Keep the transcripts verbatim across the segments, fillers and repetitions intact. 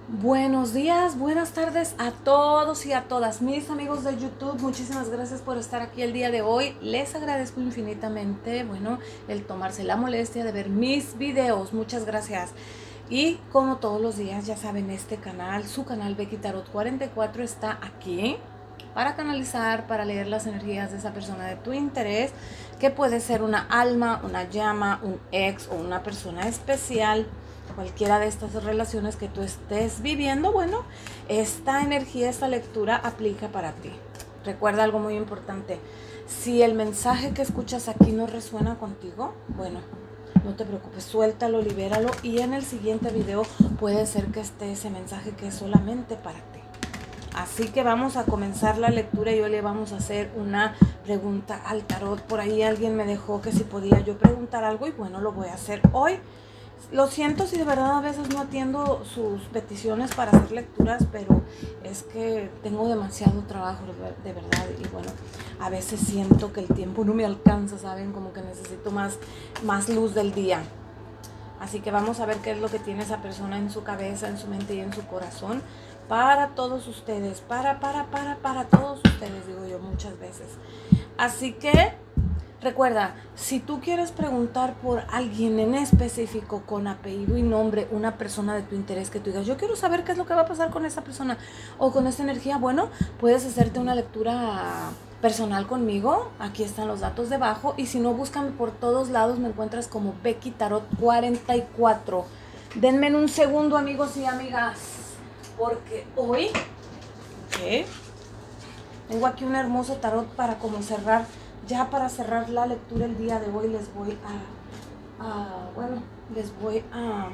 Buenos días, buenas tardes a todos y a todas mis amigos de YouTube. Muchísimas gracias por estar aquí el día de hoy. Les agradezco infinitamente, bueno, el tomarse la molestia de ver mis videos. Muchas gracias. Y como todos los días, ya saben, este canal, su canal Becky Tarot cuarenta y cuatro está aquí para canalizar, para leer las energías de esa persona de tu interés, que puede ser una alma, una llama, un ex o una persona especial. Cualquiera de estas relaciones que tú estés viviendo, bueno, esta energía, esta lectura aplica para ti. Recuerda algo muy importante: si el mensaje que escuchas aquí no resuena contigo, bueno, no te preocupes, suéltalo, libéralo, y en el siguiente video puede ser que esté ese mensaje que es solamente para ti. Así que vamos a comenzar la lectura y hoy le vamos a hacer una pregunta al tarot. Por ahí alguien me dejó que si podía yo preguntar algo y bueno, lo voy a hacer hoy. Lo siento si de verdad a veces no atiendo sus peticiones para hacer lecturas, pero es que tengo demasiado trabajo, de verdad, y bueno, a veces siento que el tiempo no me alcanza, ¿saben? Como que necesito más, más luz del día. Así que vamos a ver qué es lo que tiene esa persona en su cabeza, en su mente y en su corazón para todos ustedes, para, para, para, para todos ustedes, digo yo muchas veces. Así que recuerda, si tú quieres preguntar por alguien en específico con apellido y nombre, una persona de tu interés que tú digas, yo quiero saber qué es lo que va a pasar con esa persona o con esta energía, bueno, puedes hacerte una lectura personal conmigo. Aquí están los datos debajo, y si no, búscame por todos lados, me encuentras como Becky Tarot cuarenta y cuatro. Denme un segundo, amigos y amigas, porque hoy ¿qué? Tengo aquí un hermoso tarot para como cerrar. Ya para cerrar la lectura el día de hoy les voy a, a bueno, les voy a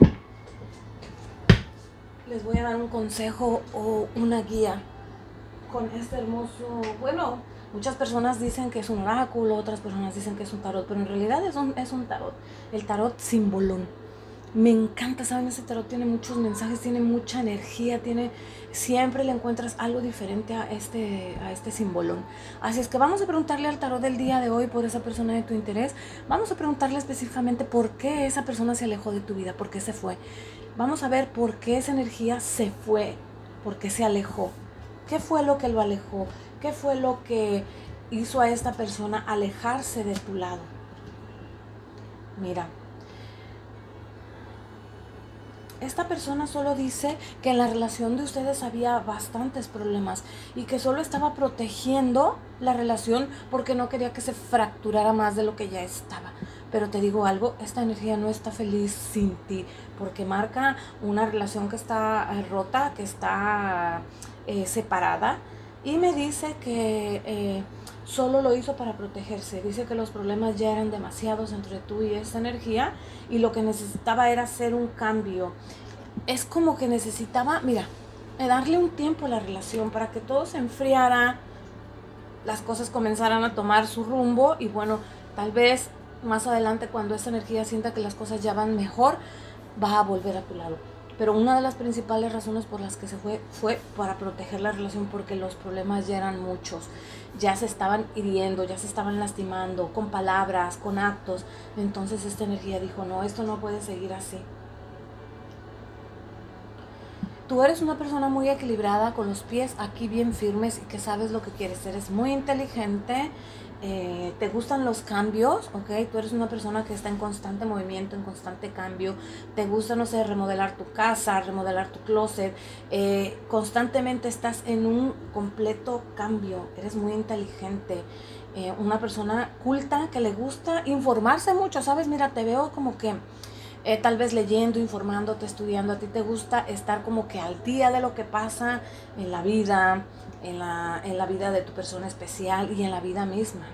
les voy a dar un consejo o una guía con este hermoso, bueno, muchas personas dicen que es un oráculo, otras personas dicen que es un tarot, pero en realidad es un, es un tarot, el tarot simbolón. Me encanta, ¿saben? Ese tarot tiene muchos mensajes, tiene mucha energía, tiene, siempre le encuentras algo diferente a este, a este simbolón. Así es que vamos a preguntarle al tarot del día de hoy por esa persona de tu interés. Vamos a preguntarle específicamente por qué esa persona se alejó de tu vida, por qué se fue. Vamos a ver por qué esa energía se fue, por qué se alejó. ¿Qué fue lo que lo alejó? ¿Qué fue lo que hizo a esta persona alejarse de tu lado? Mira, esta persona solo dice que en la relación de ustedes había bastantes problemas y que solo estaba protegiendo la relación porque no quería que se fracturara más de lo que ya estaba. Pero te digo algo, esta energía no está feliz sin ti, porque marca una relación que está eh, rota, que está eh, separada, y me dice que eh, solo lo hizo para protegerse. Dice que los problemas ya eran demasiados entre tú y esta energía y lo que necesitaba era hacer un cambio. Es como que necesitaba, mira, darle un tiempo a la relación para que todo se enfriara, las cosas comenzaran a tomar su rumbo y bueno, tal vez más adelante, cuando esta energía sienta que las cosas ya van mejor, va a volver a tu lado. Pero una de las principales razones por las que se fue fue para proteger la relación, porque los problemas ya eran muchos, ya se estaban hiriendo, ya se estaban lastimando con palabras, con actos. Entonces esta energía dijo, no, esto no puede seguir así. Tú eres una persona muy equilibrada, con los pies aquí bien firmes y que sabes lo que quieres. Eres muy inteligente, eh, te gustan los cambios, ¿ok? Tú eres una persona que está en constante movimiento, en constante cambio. Te gusta, no sé, remodelar tu casa, remodelar tu closet. Eh, constantemente estás en un completo cambio. Eres muy inteligente. Eh, una persona culta que le gusta informarse mucho, ¿sabes? Mira, te veo como que Eh, tal vez leyendo, informándote, estudiando. A ti te gusta estar como que al día de lo que pasa en la vida, en la, en la vida de tu persona especial y en la vida misma.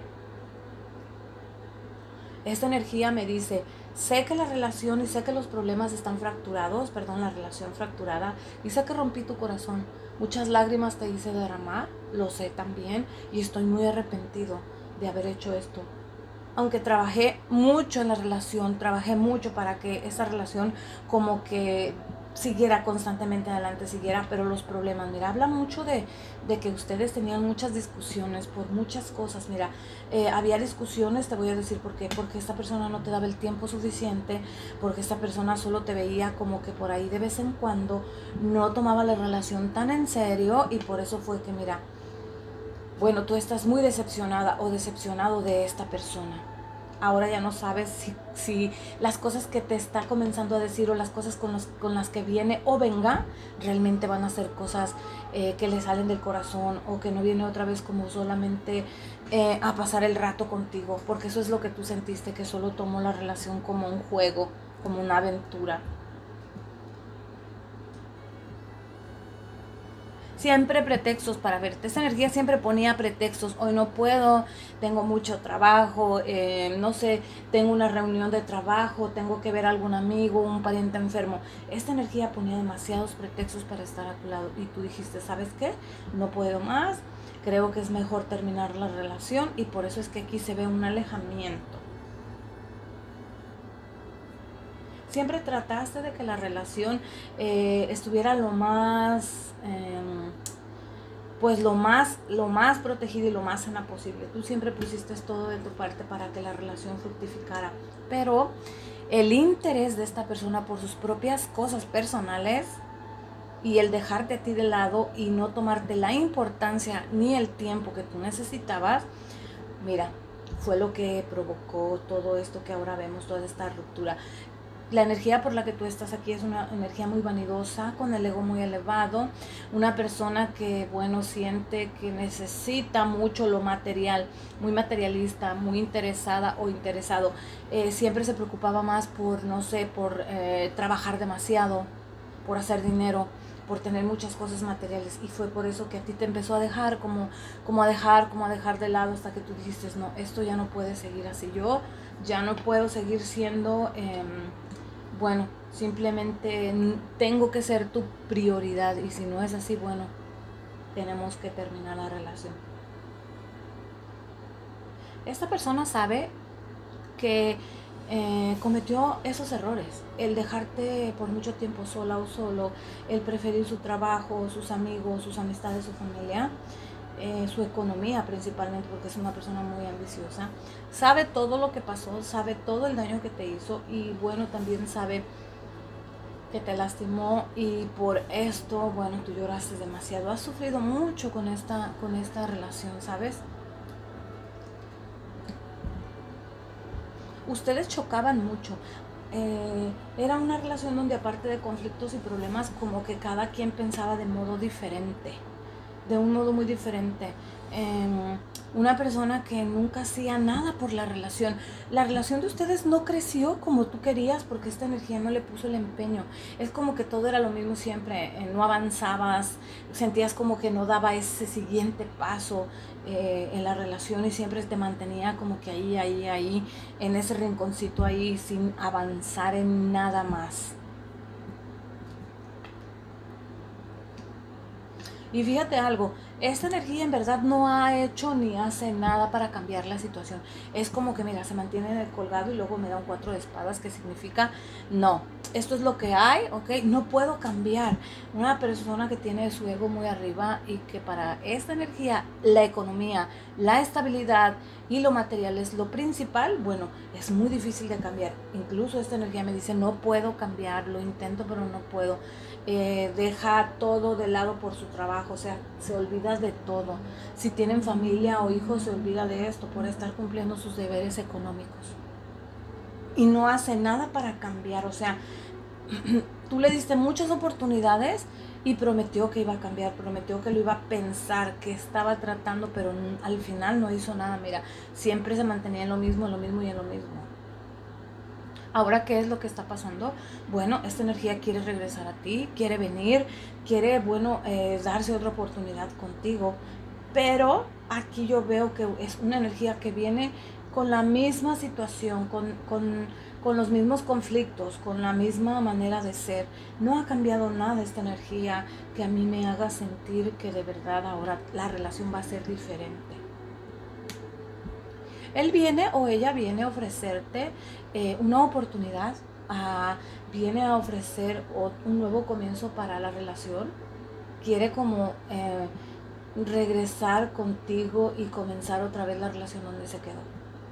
Esta energía me dice, sé que la relación y sé que los problemas están fracturados, perdón, la relación fracturada, y sé que rompí tu corazón. Muchas lágrimas te hice derramar, lo sé también, y estoy muy arrepentido de haber hecho esto. Aunque trabajé mucho en la relación, trabajé mucho para que esa relación como que siguiera constantemente adelante, siguiera, pero los problemas, mira, habla mucho de, de que ustedes tenían muchas discusiones por muchas cosas, mira, eh, había discusiones, te voy a decir por qué, porque esta persona no te daba el tiempo suficiente, porque esta persona solo te veía como que por ahí de vez en cuando, no tomaba la relación tan en serio, y por eso fue que, mira, bueno, tú estás muy decepcionada o decepcionado de esta persona. Ahora ya no sabes si, si las cosas que te está comenzando a decir o las cosas con, los, con las que viene o venga realmente van a ser cosas eh, que le salen del corazón, o que no viene otra vez como solamente eh, a pasar el rato contigo, porque eso es lo que tú sentiste, que solo tomó la relación como un juego, como una aventura. Siempre pretextos para verte. Esta energía siempre ponía pretextos. Hoy no puedo, tengo mucho trabajo, eh, no sé, tengo una reunión de trabajo, tengo que ver a algún amigo, un pariente enfermo. Esta energía ponía demasiados pretextos para estar a tu lado. Y tú dijiste, ¿sabes qué? No puedo más, creo que es mejor terminar la relación, y por eso es que aquí se ve un alejamiento. Siempre trataste de que la relación eh, estuviera lo más, eh, pues lo más, lo más protegida y lo más sana posible. Tú siempre pusiste todo de tu parte para que la relación fructificara. Pero el interés de esta persona por sus propias cosas personales y el dejarte a ti de lado y no tomarte la importancia ni el tiempo que tú necesitabas, mira, fue lo que provocó todo esto que ahora vemos, toda esta ruptura. La energía por la que tú estás aquí es una energía muy vanidosa, con el ego muy elevado, una persona que, bueno, siente que necesita mucho lo material, muy materialista, muy interesada o interesado. Eh, siempre se preocupaba más por, no sé, por eh, trabajar demasiado, por hacer dinero, por tener muchas cosas materiales, y fue por eso que a ti te empezó a dejar, como, como a dejar, como a dejar de lado, hasta que tú dijiste, no, esto ya no puede seguir así, yo ya no puedo seguir siendo... Eh, bueno, simplemente tengo que ser tu prioridad, y si no es así, bueno, tenemos que terminar la relación. Esta persona sabe que eh, cometió esos errores, el dejarte por mucho tiempo sola o solo, el preferir su trabajo, sus amigos, sus amistades, su familia, Eh, su economía principalmente, porque es una persona muy ambiciosa. Sabe todo lo que pasó, sabe todo el daño que te hizo, y bueno, también sabe que te lastimó, y por esto, bueno, tú lloraste demasiado. Has sufrido mucho con esta, con esta relación, ¿sabes? Ustedes chocaban mucho. Eh, era una relación donde, aparte de conflictos y problemas, como que cada quien pensaba de modo diferente, de un modo muy diferente. Eh, una persona que nunca hacía nada por la relación. La relación de ustedes no creció como tú querías, porque esta energía no le puso el empeño. Es como que todo era lo mismo siempre, eh, no avanzabas, sentías como que no daba ese siguiente paso eh, en la relación, y siempre te mantenía como que ahí, ahí, ahí, en ese rinconcito ahí, sin avanzar en nada más. Y fíjate algo, esta energía en verdad no ha hecho ni hace nada para cambiar la situación. Es como que, mira, se mantiene en el colgado, y luego me da un cuatro de espadas, que significa, no, esto es lo que hay, ok, no puedo cambiar. Una persona que tiene su ego muy arriba, y que para esta energía la economía, la estabilidad y lo material es lo principal, bueno, es muy difícil de cambiar. Incluso esta energía me dice, no puedo cambiar, lo intento pero no puedo. Eh, deja todo de lado por su trabajo, o sea, se olvida de todo. Si tienen familia o hijos, se olvida de esto por estar cumpliendo sus deberes económicos, y no hace nada para cambiar. O sea, tú le diste muchas oportunidades y prometió que iba a cambiar, prometió que lo iba a pensar, que estaba tratando, pero al final no hizo nada. Mira, siempre se mantenía en lo mismo, en lo mismo y en lo mismo. Ahora, ¿qué es lo que está pasando? Bueno, esta energía quiere regresar a ti, quiere venir, quiere, bueno, eh, darse otra oportunidad contigo. Pero aquí yo veo que es una energía que viene con la misma situación, con, con, con los mismos conflictos, con la misma manera de ser. No ha cambiado nada esta energía que a mí me haga sentir que de verdad ahora la relación va a ser diferente. Él viene o ella viene a ofrecerte eh, una oportunidad a, viene a ofrecer un nuevo comienzo para la relación. Quiere como eh, regresar contigo y comenzar otra vez la relación donde se quedó.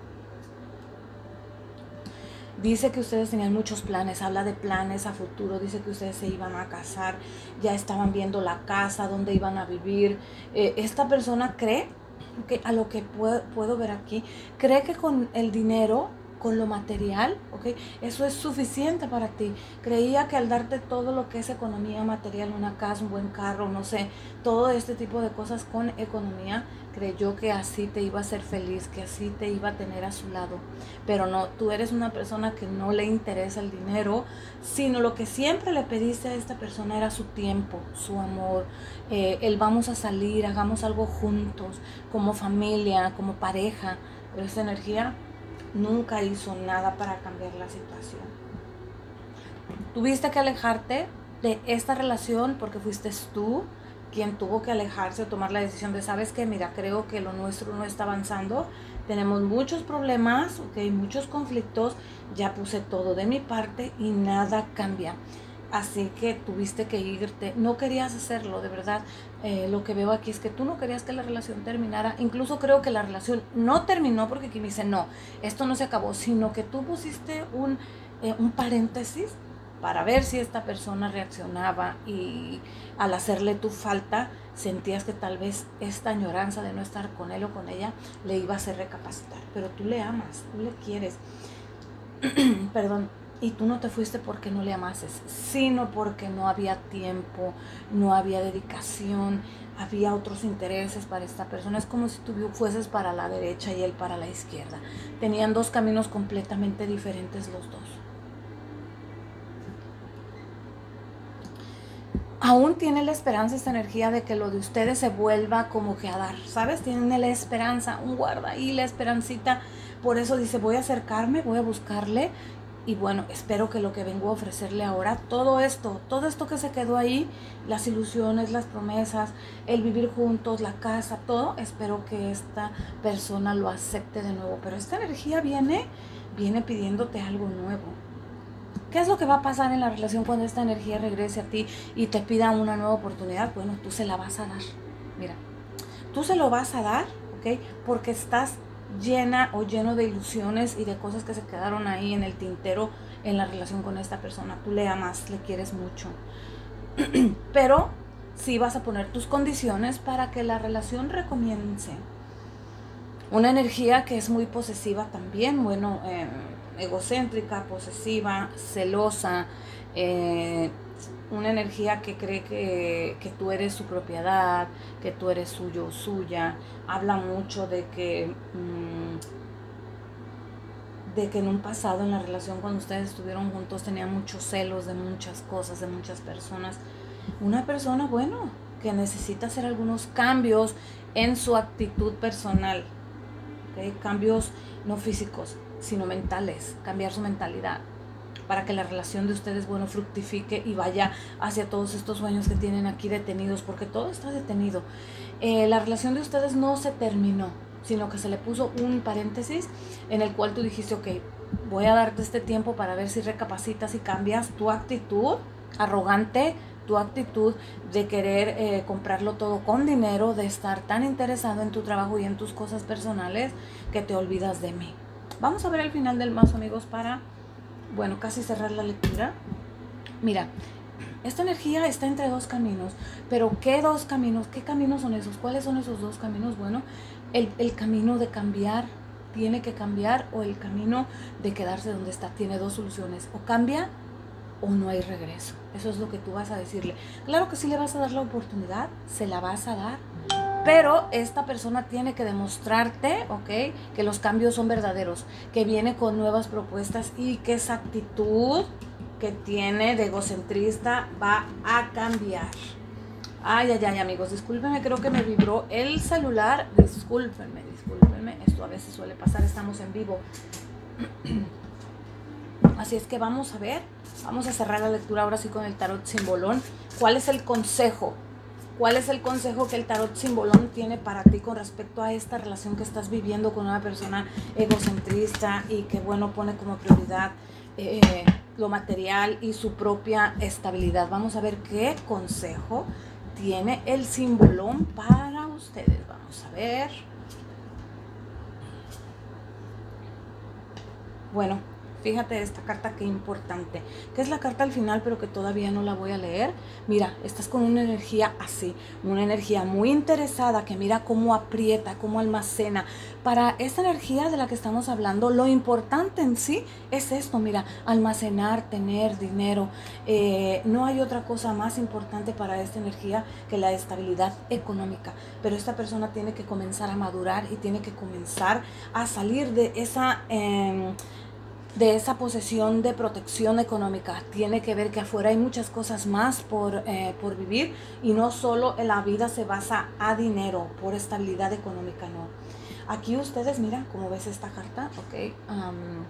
Dice que ustedes tenían muchos planes, habla de planes a futuro, dice que ustedes se iban a casar, ya estaban viendo la casa, dónde iban a vivir. Eh, esta persona cree, que a lo que puedo, puedo ver aquí, cree que con el dinero, con lo material, ¿ok? Eso es suficiente para ti. Creía que al darte todo lo que es economía material, una casa, un buen carro, no sé, todo este tipo de cosas con economía, creyó que así te iba a hacer feliz, que así te iba a tener a su lado. Pero no, tú eres una persona que no le interesa el dinero, sino lo que siempre le pediste a esta persona era su tiempo, su amor, eh, el vamos a salir, hagamos algo juntos, como familia, como pareja. Pero esa energía nunca hizo nada para cambiar la situación. Tuviste que alejarte de esta relación porque fuiste tú quien tuvo que alejarse o tomar la decisión de, ¿sabes qué? Mira, creo que lo nuestro no está avanzando, tenemos muchos problemas, okay, muchos conflictos, ya puse todo de mi parte y nada cambia. Así que tuviste que irte, no querías hacerlo, de verdad. Eh, lo que veo aquí es que tú no querías que la relación terminara. Incluso creo que la relación no terminó porque aquí me dice, no, esto no se acabó, sino que tú pusiste un, eh, un paréntesis para ver si esta persona reaccionaba, y al hacerle tu falta sentías que tal vez esta añoranza de no estar con él o con ella le iba a hacer recapacitar. Pero tú le amas, tú le quieres. Perdón. Y tú no te fuiste porque no le amases, sino porque no había tiempo, no había dedicación, había otros intereses para esta persona. Es como si tú fueses para la derecha y él para la izquierda. Tenían dos caminos completamente diferentes los dos. Aún tiene la esperanza, esta energía, de que lo de ustedes se vuelva como que a dar, ¿sabes? Tiene la esperanza, un guarda ahí, la esperancita. Por eso dice, voy a acercarme, voy a buscarle. Y bueno, espero que lo que vengo a ofrecerle ahora, todo esto, todo esto que se quedó ahí, las ilusiones, las promesas, el vivir juntos, la casa, todo, espero que esta persona lo acepte de nuevo. Pero esta energía viene, viene pidiéndote algo nuevo. ¿Qué es lo que va a pasar en la relación cuando esta energía regrese a ti y te pida una nueva oportunidad? Bueno, tú se la vas a dar. Mira, tú se lo vas a dar, ¿ok? Porque estás llena o lleno de ilusiones y de cosas que se quedaron ahí en el tintero en la relación con esta persona. Tú le amas, le quieres mucho. Pero sí vas a poner tus condiciones para que la relación recomience. Una energía que es muy posesiva también, bueno, eh, egocéntrica, posesiva, celosa, eh, una energía que cree que, que tú eres su propiedad, que tú eres suyo o suya. Habla mucho de que, mmm, de que en un pasado, en la relación cuando ustedes estuvieron juntos, tenía muchos celos de muchas cosas, de muchas personas. Una persona, bueno, que necesita hacer algunos cambios en su actitud personal, ¿okay? Cambios no físicos, sino mentales, cambiar su mentalidad, para que la relación de ustedes, bueno, fructifique y vaya hacia todos estos sueños que tienen aquí detenidos, porque todo está detenido. Eh, la relación de ustedes no se terminó, sino que se le puso un paréntesis en el cual tú dijiste, ok, voy a darte este tiempo para ver si recapacitas y cambias tu actitud arrogante, tu actitud de querer eh, comprarlo todo con dinero, de estar tan interesado en tu trabajo y en tus cosas personales que te olvidas de mí. Vamos a ver el final del mazo, amigos, para, bueno, casi cerrar la lectura. Mira, esta energía está entre dos caminos, pero ¿qué dos caminos? ¿Qué caminos son esos? ¿Cuáles son esos dos caminos? Bueno, el, el camino de cambiar, tiene que cambiar, o el camino de quedarse donde está. Tiene dos soluciones: o cambia o no hay regreso. Eso es lo que tú vas a decirle. Claro que sí le vas a dar la oportunidad, se la vas a dar, pero esta persona tiene que demostrarte, ¿ok?, que los cambios son verdaderos, que viene con nuevas propuestas y que esa actitud que tiene de egocentrista va a cambiar. Ay, ay, ay, amigos, discúlpenme, creo que me vibró el celular. Discúlpenme, discúlpenme, esto a veces suele pasar, estamos en vivo. Así es que vamos a ver, vamos a cerrar la lectura ahora sí con el tarot simbolón. ¿Cuál es el consejo? ¿Cuál es el consejo que el tarot simbolón tiene para ti con respecto a esta relación que estás viviendo con una persona egocentrista y que, bueno, pone como prioridad eh, lo material y su propia estabilidad. Vamos a ver qué consejo tiene el simbolón para ustedes. Vamos a ver. Bueno, fíjate esta carta, qué importante, que es la carta al final, pero que todavía no la voy a leer. Mira, estás con una energía así, una energía muy interesada, que mira cómo aprieta, cómo almacena. Para esta energía de la que estamos hablando, lo importante en sí es esto, mira, almacenar, tener dinero. Eh, no hay otra cosa más importante para esta energía que la estabilidad económica. Pero esta persona tiene que comenzar a madurar y tiene que comenzar a salir de esa... Eh, de esa posesión de protección económica. Tiene que ver que afuera hay muchas cosas más por, eh, por vivir, y no solo en la vida se basa a dinero, por estabilidad económica, no. Aquí ustedes, mira, como ves esta carta, ok, um,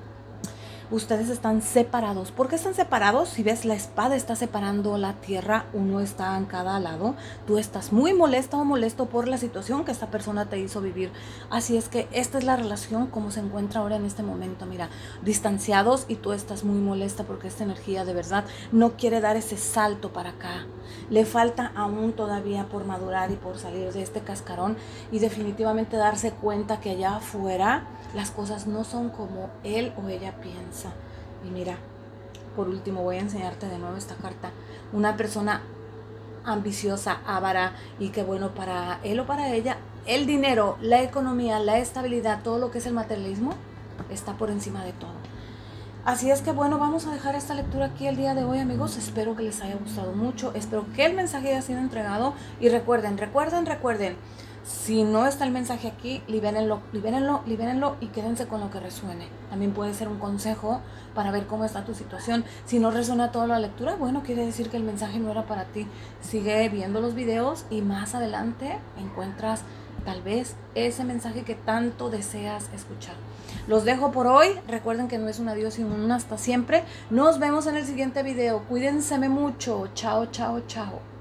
ustedes están separados. ¿Por qué están separados? Si ves, la espada está separando la tierra, uno está en cada lado. Tú estás muy molesta o molesto por la situación que esta persona te hizo vivir. Así es que esta es la relación como se encuentra ahora en este momento. Mira, distanciados, y tú estás muy molesta porque esta energía de verdad no quiere dar ese salto para acá. Le falta aún todavía por madurar y por salir de este cascarón, y definitivamente darse cuenta que allá afuera las cosas no son como él o ella piensa. Y mira, por último voy a enseñarte de nuevo esta carta. Una persona ambiciosa, avara, y que bueno, para él o para ella el dinero, la economía, la estabilidad, todo lo que es el materialismo está por encima de todo. Así es que bueno, vamos a dejar esta lectura aquí el día de hoy, amigos. Espero que les haya gustado mucho, espero que el mensaje haya sido entregado, y recuerden, recuerden, recuerden, si no está el mensaje aquí, libérenlo, libérenlo, libérenlo y quédense con lo que resuene. También puede ser un consejo para ver cómo está tu situación. Si no resuena toda la lectura, bueno, quiere decir que el mensaje no era para ti. Sigue viendo los videos y más adelante encuentras tal vez ese mensaje que tanto deseas escuchar. Los dejo por hoy. Recuerden que no es un adiós sino un hasta siempre. Nos vemos en el siguiente video. Cuídense mucho. Chao, chao, chao.